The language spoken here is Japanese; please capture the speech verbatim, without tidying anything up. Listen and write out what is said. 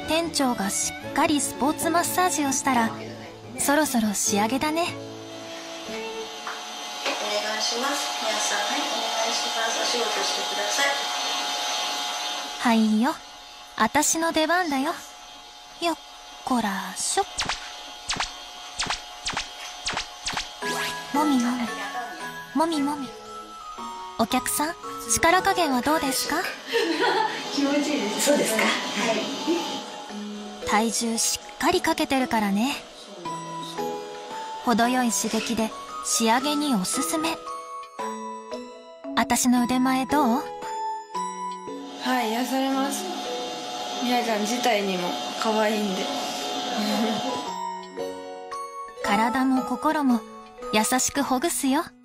店長がしっかりスポーツマッサージをしたら、そろそろ仕上げだね。 お願いします。皆さん、はい、お願いします。お仕事してください。 はいよ。あたしの出番だよ。よっこらしょ。もみもみ。もみもみ。お客さん、力加減はどうですか？ 気持ちいいです。そうですか。はい。 体重しっかりかけてるからね。程よい刺激で仕上げにおすすめ。あたしの腕前どう？ はい、癒されます。みやちゃん自体にも可愛いんで。 体も心も優しくほぐすよ。